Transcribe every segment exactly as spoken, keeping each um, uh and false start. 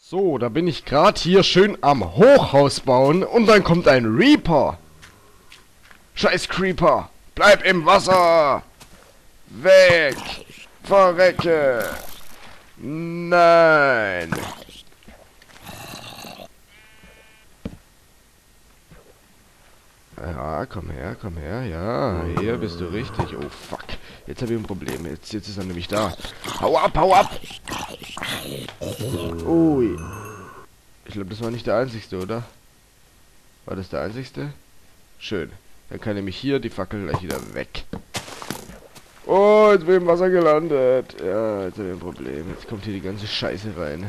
So, da bin ich gerade hier schön am Hochhaus bauen und dann kommt ein Reaper. Scheiß Creeper, bleib im Wasser. Weg. Verrecke. Nein. Ja, komm her, komm her. Ja, hier bist du richtig. Oh, fuck. Jetzt habe ich ein Problem. Jetzt, jetzt ist er nämlich da. Hau ab, hau ab. Ui. Ich glaube, das war nicht der einzigste, oder? War das der einzigste? Schön. Dann kann nämlich hier die Fackel gleich wieder weg. Oh, jetzt bin ich im Wasser gelandet. Ja, jetzt habe ich ein Problem. Jetzt kommt hier die ganze Scheiße rein.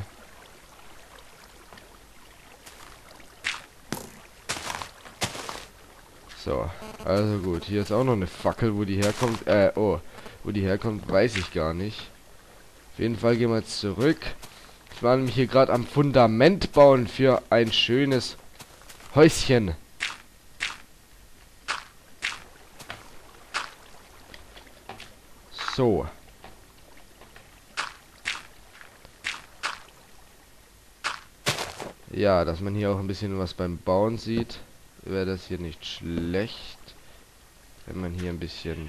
So, also gut. Hier ist auch noch eine Fackel, wo die herkommt. Äh, oh. Wo die herkommt, weiß ich gar nicht. Auf jeden Fall gehen wir jetzt zurück. Ich war nämlich hier gerade am Fundament bauen für ein schönes Häuschen. So. Ja, dass man hier auch ein bisschen was beim Bauen sieht, wäre das hier nicht schlecht. Wenn man hier ein bisschen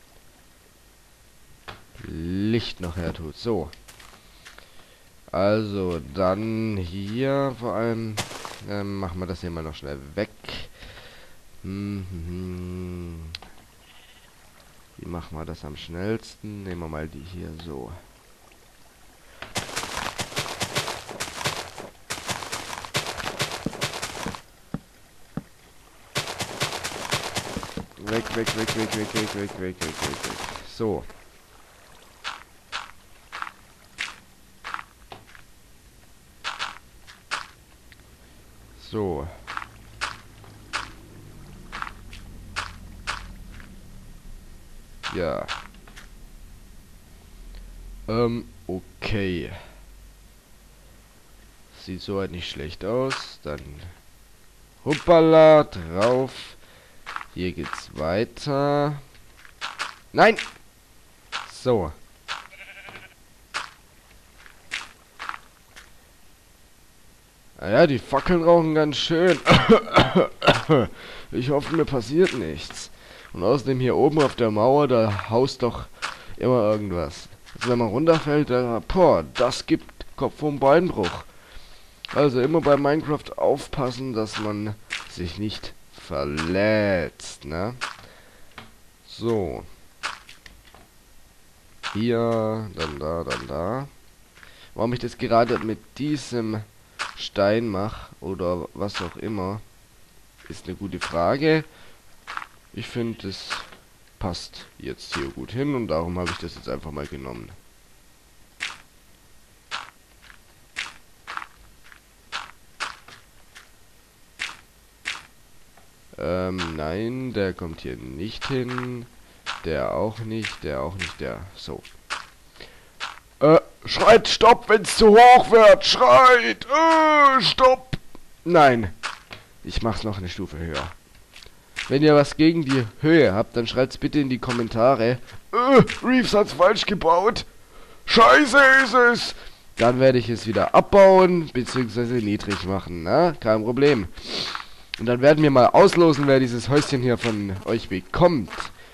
Licht noch her tut. So. Also, dann hier vor allem ähm, machen wir das hier mal noch schnell weg. Hm, hm, hm. Wie machen wir das am schnellsten? Nehmen wir mal die hier so. Weg, weg, weg, weg, weg, weg, weg, weg, weg, weg, weg. So. So. Ja. Ähm, okay. Sieht soweit nicht schlecht aus. Dann hoppala, drauf. Hier geht's weiter. Nein! So. Naja, die Fackeln rauchen ganz schön. Ich hoffe, mir passiert nichts. Und außerdem hier oben auf der Mauer, da haust doch immer irgendwas. Also wenn man runterfällt, da, boah, das gibt Kopf- und Beinbruch. Also immer bei Minecraft aufpassen, dass man sich nicht verletzt, ne? So. Hier, dann da, dann da. Warum ich das gerade mit diesem Stein mache oder was auch immer, ist eine gute Frage. Ich finde, es passt jetzt hier gut hin und darum habe ich das jetzt einfach mal genommen. Ähm, nein, der kommt hier nicht hin. Der auch nicht, der auch nicht, der. So. Äh, schreit Stopp, wenn es zu hoch wird! Schreit! Äh, Stopp! Nein. Ich mach's noch eine Stufe höher. Wenn ihr was gegen die Höhe habt, dann schreit's bitte in die Kommentare. Äh, Reeves hat's falsch gebaut. Scheiße ist es! Dann werde ich es wieder abbauen, beziehungsweise niedrig machen, ne? Kein Problem. Und dann werden wir mal auslosen, wer dieses Häuschen hier von euch bekommt.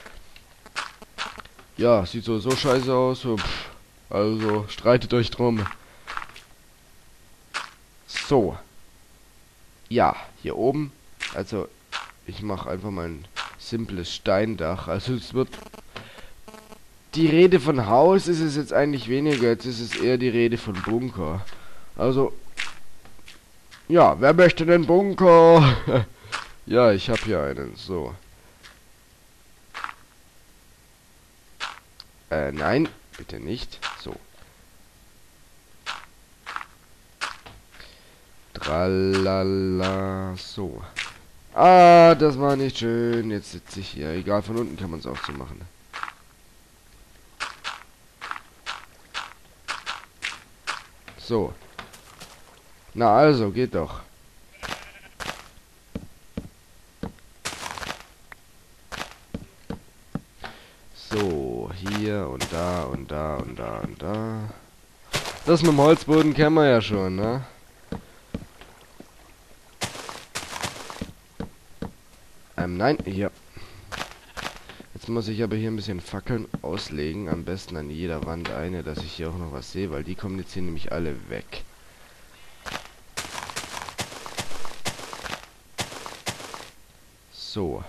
Ja, sieht so, so scheiße aus. So, pff, also, streitet euch drum. So. Ja, hier oben. Also, ich mache einfach mal ein simples Steindach. Also, es wird... Die Rede von Haus ist es jetzt eigentlich weniger. Jetzt ist es eher die Rede von Bunker. Also... Ja, wer möchte den Bunker? Ja, ich habe hier einen. So. Äh, nein. Bitte nicht. So. Tralala. So. Ah, das war nicht schön. Jetzt sitze ich hier. Egal, von unten kann man es auch so machen. So. Na also, geht doch. So, hier und da und da und da und da. Das mit dem Holzboden kennen wir ja schon, ne? Ähm, nein, hier. Jetzt muss ich aber hier ein bisschen Fackeln auslegen. Am besten an jeder Wand eine, dass ich hier auch noch was sehe, weil die kommen jetzt hier nämlich alle weg. So.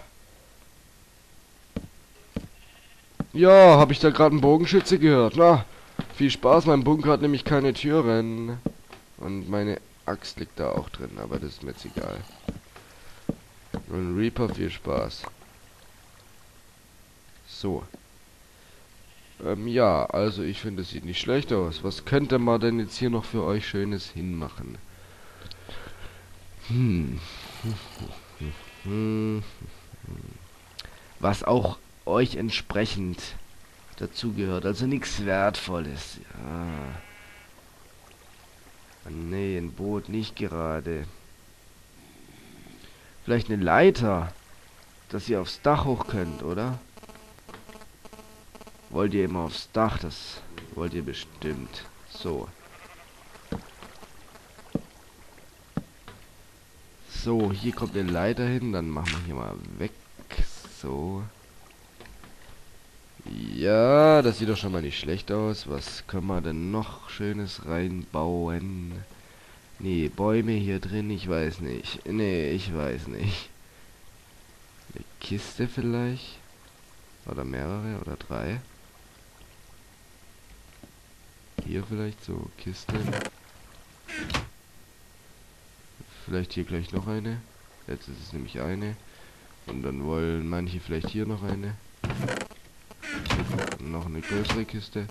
Ja, habe ich da gerade einen Bogenschütze gehört? Na, viel Spaß, mein Bunker hat nämlich keine Türen. Und meine Axt liegt da auch drin, aber das ist mir jetzt egal. Und Reaper, viel Spaß. So. Ähm, ja, also ich finde, es sieht nicht schlecht aus. Was könnte man denn jetzt hier noch für euch Schönes hinmachen? Hm. Was auch euch entsprechend dazugehört. Also nichts Wertvolles. Ja. Nee, ein Boot nicht gerade. Vielleicht eine Leiter, dass ihr aufs Dach hoch könnt, oder? Wollt ihr immer aufs Dach? Das wollt ihr bestimmt. So. So, hier kommt eine Leiter hin. Dann machen wir hier mal weg. So. Ja, das sieht doch schon mal nicht schlecht aus. Was können wir denn noch Schönes reinbauen? Nee, Bäume hier drin, ich weiß nicht. Nee, ich weiß nicht. Eine Kiste vielleicht? Oder mehrere oder drei? Hier vielleicht so Kisten. Vielleicht hier gleich noch eine. Jetzt ist es nämlich eine. Und dann wollen manche vielleicht hier noch eine. Noch eine größere Kiste.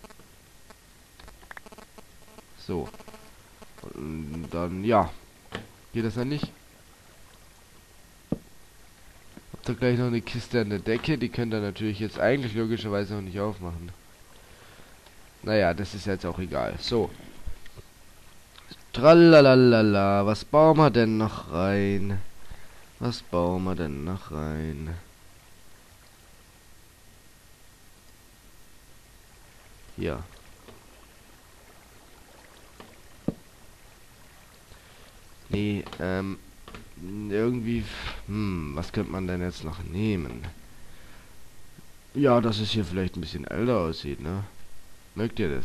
So. Und dann, ja. Geht das dann nicht? Habt ihr gleich noch eine Kiste an der Decke. Die könnt ihr natürlich jetzt eigentlich logischerweise auch nicht aufmachen. Naja, das ist jetzt auch egal. So. Tralalala. Was bauen wir denn noch rein? Was bauen wir denn noch rein? Ja. Nee, ähm, irgendwie, hm, was könnte man denn jetzt noch nehmen? Ja, dass es hier vielleicht ein bisschen älter aussieht, ne? Mögt ihr das?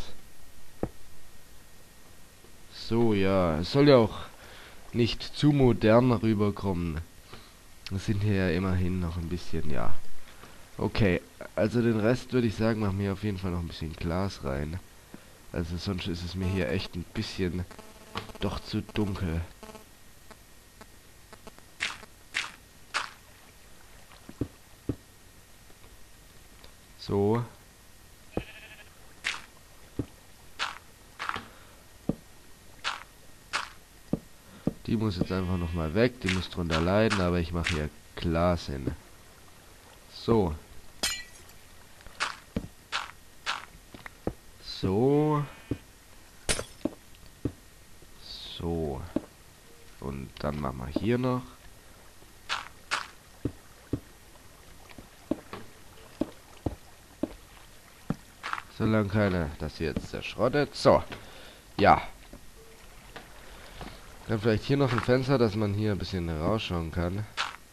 So, ja, es soll ja auch nicht zu modern rüberkommen. Wir sind hier ja immerhin noch ein bisschen, ja. Okay, also den Rest würde ich sagen, machen wir auf jeden Fall noch ein bisschen Glas rein. Also sonst ist es mir hier echt ein bisschen doch zu dunkel. So. Die muss jetzt einfach nochmal weg. Die muss drunter leiden, aber ich mache hier Glas hin. So. So. So. Und dann machen wir hier noch. Solange keiner das hier jetzt zerschrottet. So. Ja. Dann vielleicht hier noch ein Fenster, dass man hier ein bisschen rausschauen kann.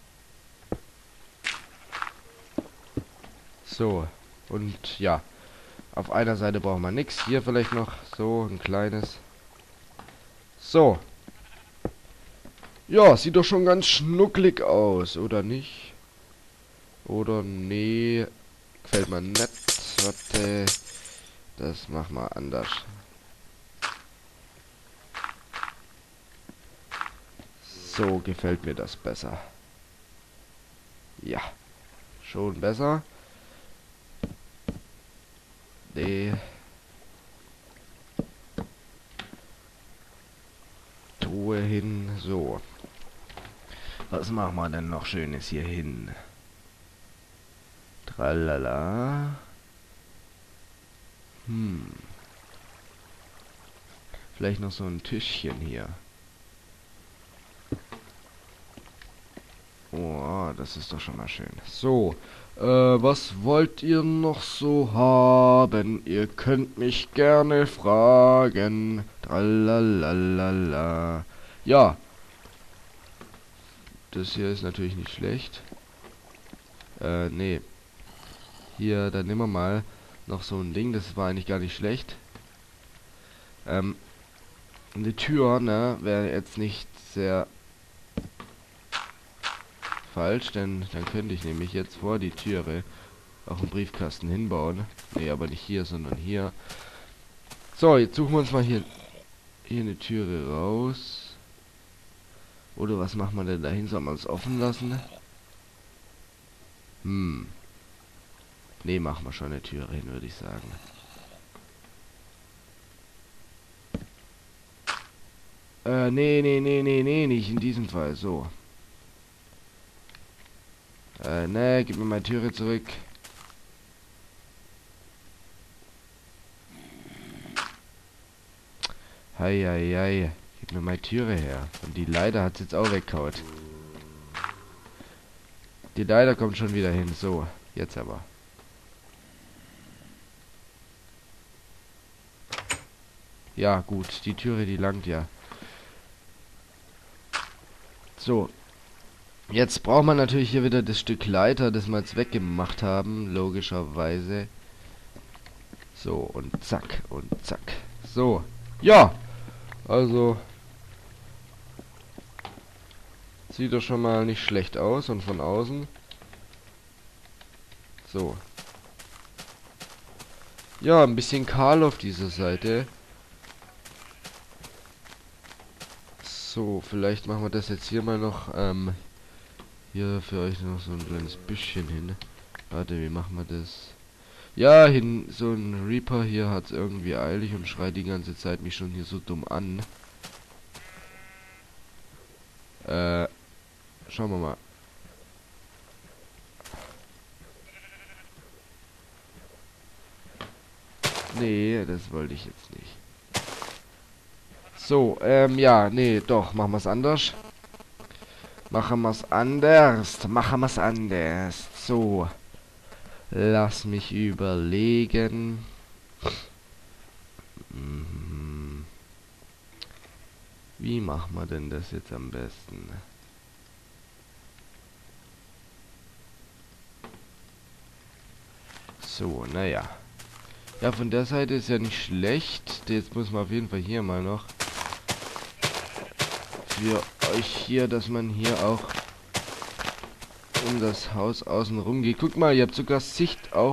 So. Und ja. Auf einer Seite brauchen wir nichts. Hier vielleicht noch so ein kleines. So. Ja, sieht doch schon ganz schnucklig aus, oder nicht? Oder nee. Gefällt mir nicht. Warte. Das machen wir anders. So gefällt mir das besser. Ja. Schon besser. Nee. Truhe hin. So. Was machen wir denn noch Schönes hier hin? Tralala. Hm. Vielleicht noch so ein Tischchen hier. Oh, das ist doch schon mal schön. So, äh, was wollt ihr noch so haben? Ihr könnt mich gerne fragen. Tralalala. Ja. Das hier ist natürlich nicht schlecht. Äh, nee. Hier, dann nehmen wir mal noch so ein Ding. Das war eigentlich gar nicht schlecht. Ähm, eine Tür, ne, wäre jetzt nicht sehr falsch, denn dann könnte ich nämlich jetzt vor die Türe auch einen Briefkasten hinbauen. Nee, aber nicht hier, sondern hier. So, jetzt suchen wir uns mal hier, hier eine Türe raus. Oder was machen wir denn dahin? Soll man es offen lassen? Hm. Nee, machen wir schon eine Türe hin, würde ich sagen. Äh, nee, nee, nee, nee, nee, nicht in diesem Fall. So. Äh, ne, gib mir meine Türe zurück. Hei, hei, hei. Gib mir meine Türe her. Und die Leiter hat's jetzt auch weggehauen. Die Leiter kommt schon wieder hin. So, jetzt aber. Ja, gut. Die Türe, die langt ja. So. Jetzt braucht man natürlich hier wieder das Stück Leiter, das wir jetzt weggemacht haben. Logischerweise. So, und zack, und zack. So. Ja. Also. Sieht doch schon mal nicht schlecht aus. Und von außen. So. Ja, ein bisschen kahl auf dieser Seite. So, vielleicht machen wir das jetzt hier mal noch, ähm, hier für euch noch so ein kleines Büschchen hin. Warte, wie machen wir das? Ja, hin, so ein Reaper hier hat es irgendwie eilig und schreit die ganze Zeit mich schon hier so dumm an. Äh, schauen wir mal. Nee, das wollte ich jetzt nicht. So, ähm, ja, nee, doch, machen wir es anders. Machen wir es anders. Machen wir es anders. So. Lass mich überlegen. Hm. Wie machen wir denn das jetzt am besten? So, naja. Ja, von der Seite ist ja nicht schlecht. Jetzt muss man auf jeden Fall hier mal noch für euch hier, dass man hier auch um das Haus außen rum geht. Guck mal, ihr habt sogar Sicht auf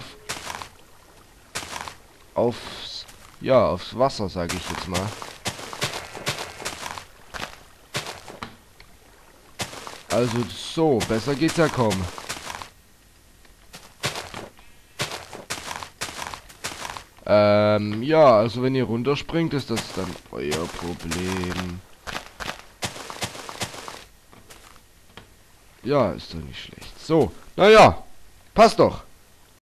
aufs ja, aufs Wasser, sage ich jetzt mal. Also so, besser geht's ja kaum. Ähm, ja, also wenn ihr runterspringt, ist das dann euer Problem. Ja, ist doch nicht schlecht. So, naja, passt doch.